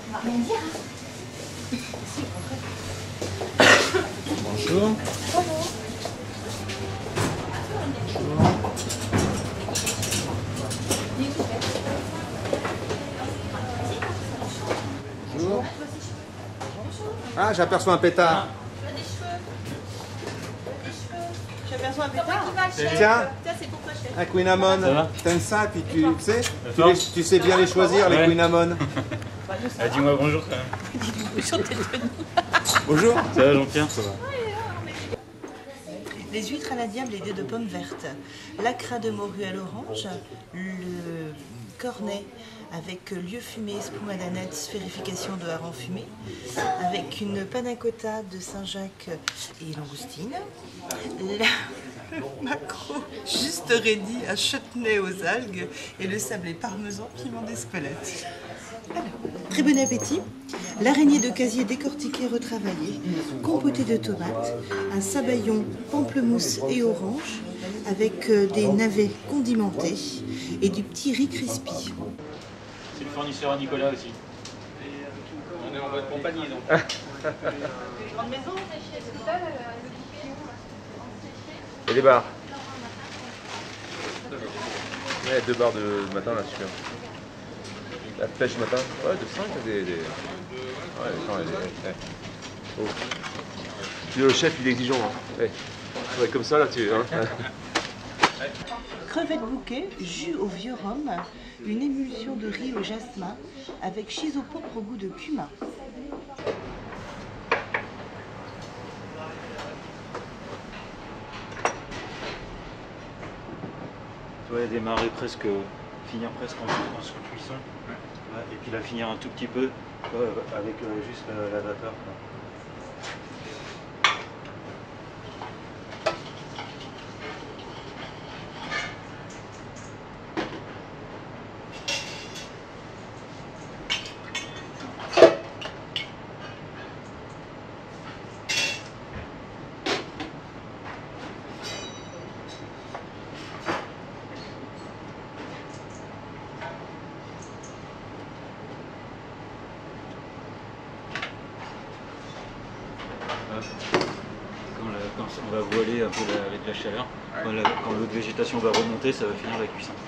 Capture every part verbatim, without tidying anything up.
Bonjour. Bonjour. Ah, j'aperçois un pétard. J'aperçois un pétard. Tiens, Tiens, c'est pour toi, chef. un Queen Amon. T'aimes ça, puis tu sais, tu, les- tu sais bien les choisir, les Ouais. Queen Amon. Ah, dis-moi bonjour quand même. Bonjour. Ça va Jean-Pierre? Ça va. Les huîtres à la diable et dés de pommes vertes, l'acra de morue à l'orange, le cornet avec lieu fumé, spoumadanette, sphérification de hareng fumé, avec une panna cotta de Saint-Jacques et langoustine, la maquereau juste ready à chutney aux algues et le sablé parmesan piment d'Espelette. Alors, très bon appétit. L'araignée de casier décortiquée retravaillée, compotée de tomates, un sabayon pamplemousse et orange, avec euh, des navets condimentés et du petit riz crispy. C'est le fournisseur à Nicolas aussi. On est en bonne compagnie donc. Grande maison. Et les bars. Ouais, deux bars de matin là, super. La pêche ce matin. Ouais, de cinq, des. des... Ouais, attends, des... ouais. Oh. Le chef il est exigeant. Hein. Ouais. Ouais, comme ça là, tu. Hein. Crevettes bouquet, jus au vieux rhum, une émulsion de riz au jasmin avec chisopompre au goût de cumin. Tu vois, démarrer presque, finir presque en, en sous-cuisson. Ouais, et puis la finir un tout petit peu, tu vois, avec euh, juste euh, la vapeur. Quoi. Quand, la, quand on va voiler un peu la, avec la chaleur, quand la- quand l'eau de végétation va remonter, ça va finir la cuisson.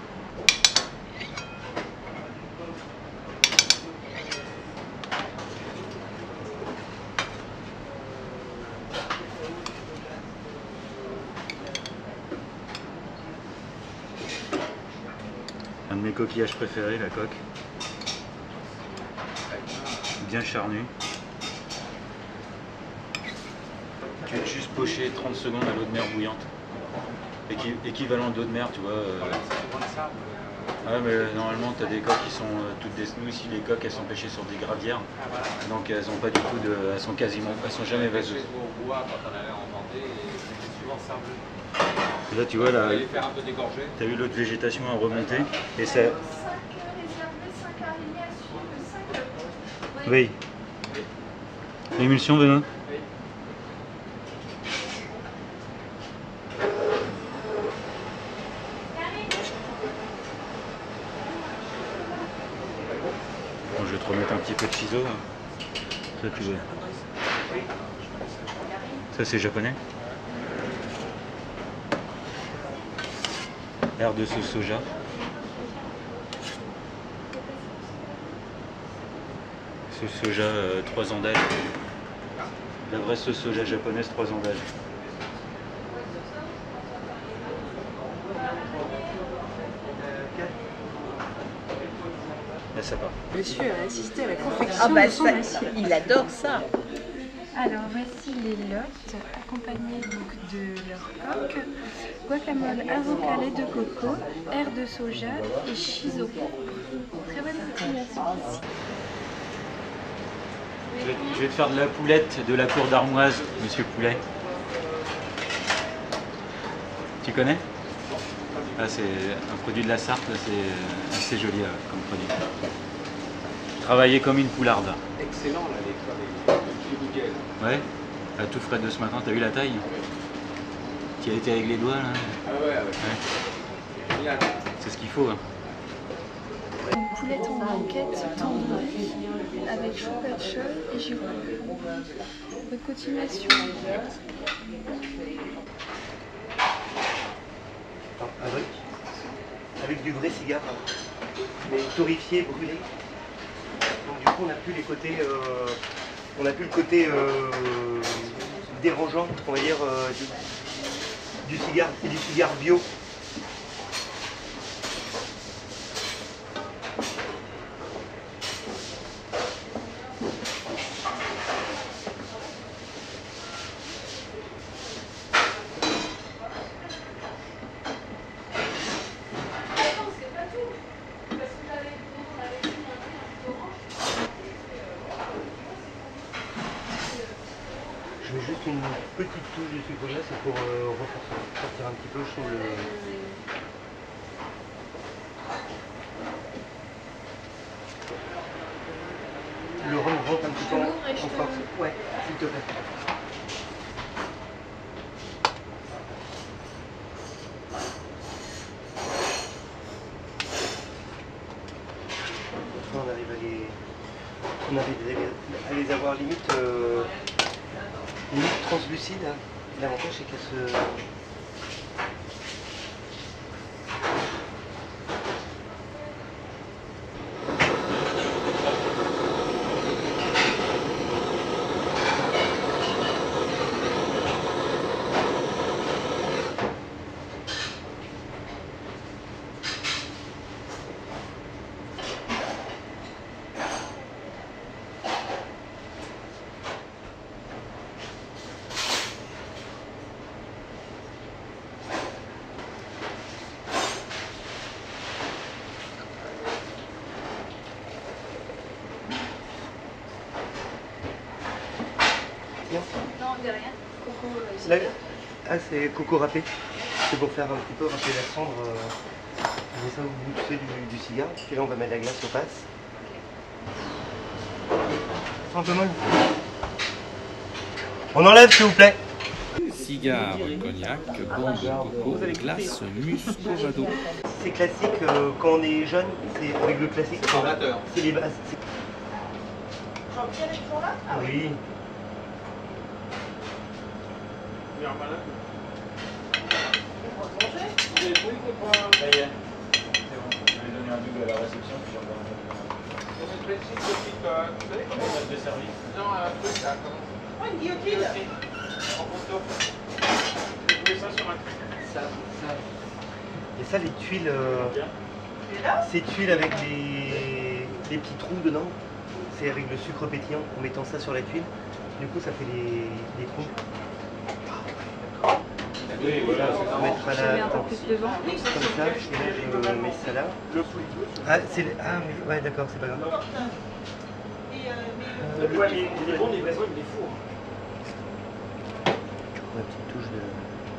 Un de mes coquillages préférés, la coque. Bien charnu. Tu juste pocher trente secondes à l'eau de mer bouillante. Équi équivalent d'eau de mer, tu vois. Euh... Ouais, mais normalement, tu as des coques qui sont euh, toutes des... Nous ici, les coques, elles sont pêchées sur des gravières. Donc elles ont pas du tout de... Elles sont quasiment... Elles sont jamais vaseuses. Et là, tu vois, là, tu as eu l'eau de végétation à remonter. Et ça... Oui. L'émulsion, Benoît? Bon, je vais te remettre un petit peu de ciseaux. Ça, tu veux. Ça, c'est japonais. Air de sauce soja. Sauce soja, euh, trois ans d'âge. La vraie sauce soja japonaise, trois ans d'âge. Là, ça part. Monsieur a assisté à la confection Ah bah, de son ça, assiette. il adore ça. Alors voici les lottes accompagnées donc de leur coque, guacamole avocat lait de coco, air de soja et chiso. Très bonne continuation. Je vais, je vais te faire de la poulette de la cour d'Armoise, monsieur Poulet. Tu connais? Ah, c'est un produit de la Sarthe, c'est assez joli euh, comme produit. Travailler comme une poularde. Excellent là, les, les petits bouquets. Ouais, la tout frais de ce matin, t'as vu la taille? Tu as été avec les doigts là? Ah ouais, ouais. Ouais. Génial. C'est ce qu'il faut. Hein. Donc poulette en blanquette tandoori avec chou patchouli et girofle. Bonne continuation. Avec, avec du vrai cigare, mais torréfié, brûlé. Donc du coup on n'a plus les côtés, euh, on n'a plus le côté euh, dérangeant, on va dire, euh, du, du cigare. C'est du cigare bio. Je mets juste une petite touche de sucre glace, c'est pour euh, renforcer, sortir un petit peu, je trouve le... Le rhum rentre un petit peu en, en force. Ouais, s'il te plaît. On arrive à les, on arrive à les avoir limite, euh, limite translucides. L'avantage c'est qu'elles se... Non, on dit rien. Coco, Là, ah, c'est coco râpé. C'est pour faire un petit peu râper la cendre. Euh, on met ça au bout tu sais, du, du cigare. Puis là, on va mettre la glace au passe. C'est un peu molle. On enlève, s'il vous plaît. Cigare, cognac, bombe de coco, glace, muscovado. C'est classique euh, quand on est jeune, c'est avec le classique. C'est les bases. Jean-Pierre est toujours là? Ah oui. Ça y est, c'est bon. Je vais donner un double à la réception, puis j'en donne un double. Comment de service? Non, un truc là, comment? Oh, une guillotine! En photo. J'ai trouvé ça sur un truc. Ça, ça. Et ça, les tuiles. Euh, Et là? ces tuiles avec les, les petits trous dedans, c'est avec le sucre pétillant en mettant ça sur la tuile. Du coup, ça fait les, les trous. Oui, voilà, On va mettre à Je mets la, un peu plus devant. comme ça, et là je mets ça là. Ah, c'est ah mais ouais d'accord, c'est pas grave. Et, euh, mais Euh, Le poil, il est bon, livraison, il est fou. ma petite touche de...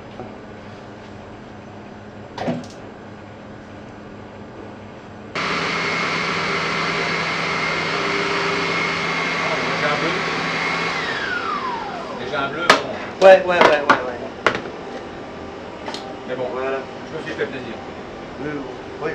Déjà un bleu, bon. Ouais, ouais, ouais, ouais, ouais. Mais bon, Voilà. je me suis fait plaisir. Oui, oui.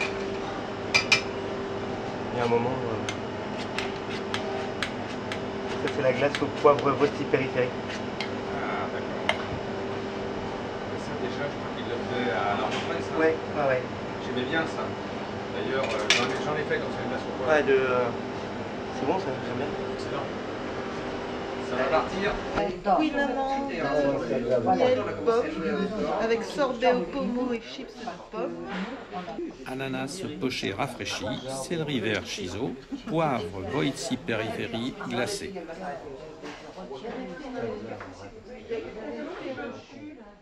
Il y a un moment... Euh... Ça c'est la glace au poivre rôti périphérique. Ah, d'accord. Ça, déjà, je crois qu'il le fait à l'entreprise. Hein. Ouais, ouais, ouais. J'aimais bien ça. D'ailleurs, euh, j'en ai, j'en ai fait quand c'est une glace au poivre. Ouais, de... euh, c'est bon ça, j'aime bien. Excellent. Ça va partir. Queen amande, miel, pomme, avec sorbet au pommeau et chips de pomme. Ananas poché rafraîchi, céleri vert chiso, poivre Voïtsi périphérie glacé. Il y a